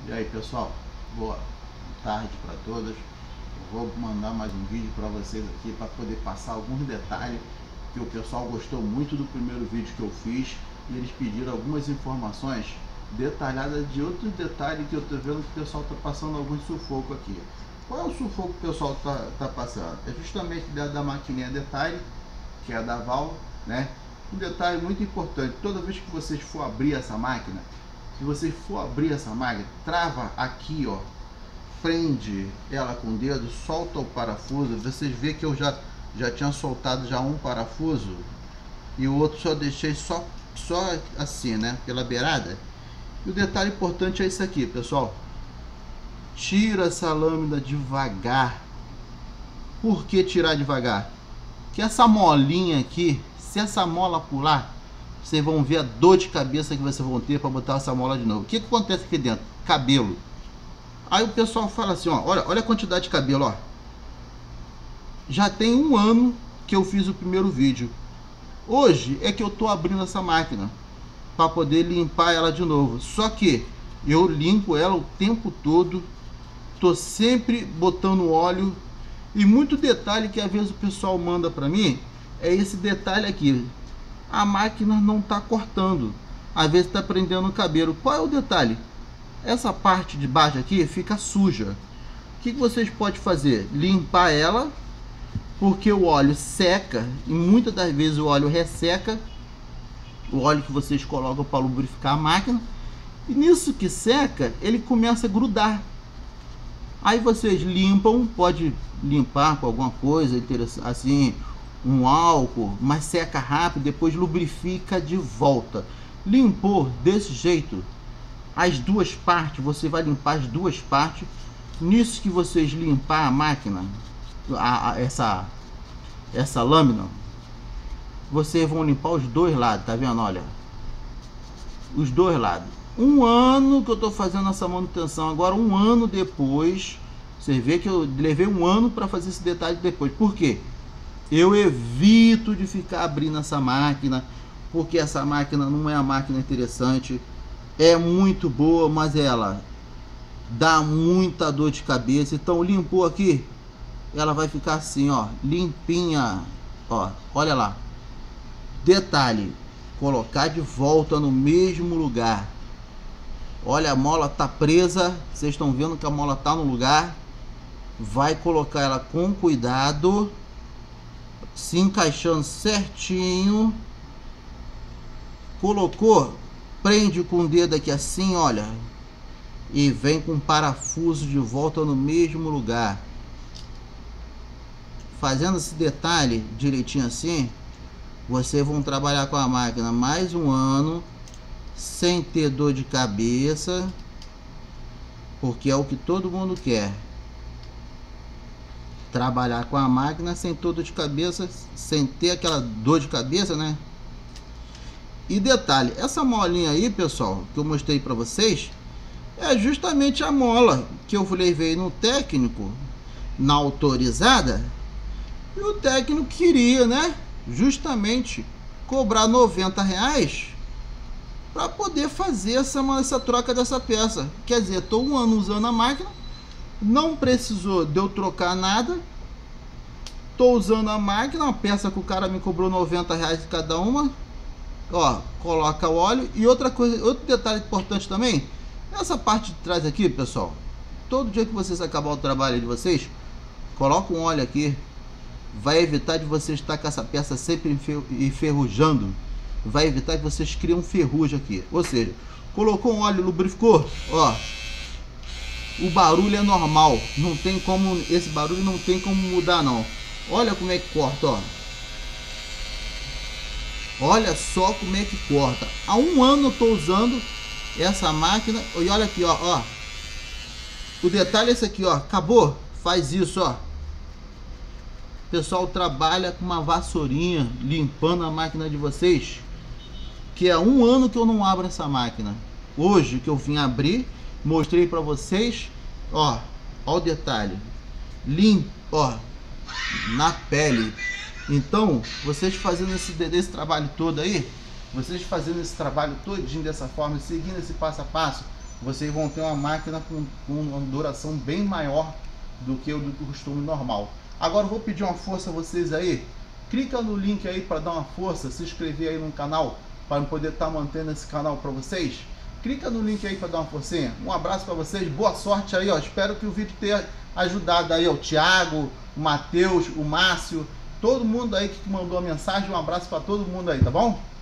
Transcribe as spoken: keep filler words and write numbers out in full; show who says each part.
Speaker 1: E aí pessoal, boa tarde para todos. Eu vou mandar mais um vídeo para vocês aqui para poder passar alguns detalhes que o pessoal gostou muito do primeiro vídeo que eu fiz e eles pediram algumas informações detalhadas de outros detalhes que eu tô vendo que o pessoal tá passando algum sufoco aqui. Qual é o sufoco que o pessoal tá, tá passando? É justamente da, da maquininha detalhe, que é a da Val, né? Um detalhe muito importante: toda vez que vocês for abrir essa máquina, se você for abrir essa máquina, trava aqui, ó, prende ela com o dedo, solta o parafuso. Vocês vê que eu já já tinha soltado já um parafuso e o outro só deixei só só assim, né, pela beirada. E o detalhe importante é isso aqui, pessoal: tira essa lâmina devagar. Por que tirar devagar? Que essa molinha aqui, se essa mola pular, vocês vão ver a dor de cabeça que vocês vão ter para botar essa mola de novo. O que que acontece aqui dentro? Cabelo. Aí o pessoal fala assim, ó, olha, olha a quantidade de cabelo, ó. Já tem um ano que eu fiz o primeiro vídeo. Hoje é que eu tô abrindo essa máquina para poder limpar ela de novo. Só que eu limpo ela o tempo todo, tô sempre botando óleo. E muito detalhe que às vezes o pessoal manda para mim é esse detalhe aqui: a máquina não tá cortando, às vezes tá prendendo o cabelo. Qual é o detalhe? Essa parte de baixo aqui fica suja. O que que vocês podem fazer? Limpar ela, porque o óleo seca e muitas das vezes o óleo resseca, o óleo que vocês colocam para lubrificar a máquina, e nisso que seca ele começa a grudar. Aí vocês limpam, pode limpar com alguma coisa interessante, assim, um álcool, mas seca rápido, depois lubrifica de volta. Limpou desse jeito as duas partes, você vai limpar as duas partes. Nisso que vocês limpar a máquina, a, a, essa essa lâmina, vocês vão limpar os dois lados, tá vendo? Olha, os dois lados. Um ano que eu tô fazendo essa manutenção, agora um ano depois, você vê que eu levei um ano para fazer esse detalhe depois. Por quê? Eu evito de ficar abrindo essa máquina, porque essa máquina não é uma máquina interessante. É muito boa, mas ela dá muita dor de cabeça. Então limpou aqui, ela vai ficar assim, ó, limpinha, ó, olha lá. Detalhe: colocar de volta no mesmo lugar. Olha, a mola tá presa, vocês estão vendo que a mola tá no lugar. Vai colocar ela com cuidado, se encaixando certinho. Colocou, prende com o dedo aqui assim, olha, e vem com o parafuso de volta no mesmo lugar. Fazendo esse detalhe direitinho assim, vocês vão trabalhar com a máquina mais um ano sem ter dor de cabeça, porque é o que todo mundo quer: trabalhar com a máquina sem ter dor de cabeça, sem ter aquela dor de cabeça, né? E detalhe, essa molinha aí, pessoal, que eu mostrei para vocês, é justamente a mola que eu levei no técnico, na autorizada, e o técnico queria, né, justamente cobrar noventa reais para poder fazer essa, essa troca dessa peça. Quer dizer, estou um ano usando a máquina, não precisou de eu trocar nada, estou usando a máquina, uma peça que o cara me cobrou noventa reais cada uma. Ó, coloca o óleo. E outra coisa, outro detalhe importante também, essa parte de trás aqui, pessoal, todo dia que vocês acabar o trabalho de vocês, coloca um óleo aqui, vai evitar de vocês estar com essa peça sempre enferrujando, vai evitar que vocês criem ferrugem aqui. Ou seja, colocou um óleo, lubrificou, ó, o barulho é normal, não tem como, esse barulho não tem como mudar não. Olha como é que corta, ó. Olha só como é que corta. Há um ano eu tô usando essa máquina. E olha aqui, ó, ó. O detalhe é esse aqui, ó. Acabou? Faz isso, ó. O pessoal trabalha com uma vassourinha limpando a máquina de vocês, que é um ano que eu não abro essa máquina. Hoje que eu vim abrir, mostrei pra vocês, ó. Ó o detalhe. Limpo, ó. Na pele. Então, vocês fazendo esse, esse trabalho todo aí, vocês fazendo esse trabalho todinho dessa forma, seguindo esse passo a passo, vocês vão ter uma máquina com, com uma duração bem maior do que o do costume normal. Agora eu vou pedir uma força a vocês aí. Clica no link aí para dar uma força, se inscrever aí no canal, para poder estar tá mantendo esse canal para vocês. Clica no link aí para dar uma forcinha. Um abraço para vocês, boa sorte aí, ó. Espero que o vídeo tenha ajudado aí, ó, o Thiago, o Matheus, o Márcio, todo mundo aí que mandou a mensagem. Um abraço para todo mundo aí, tá bom?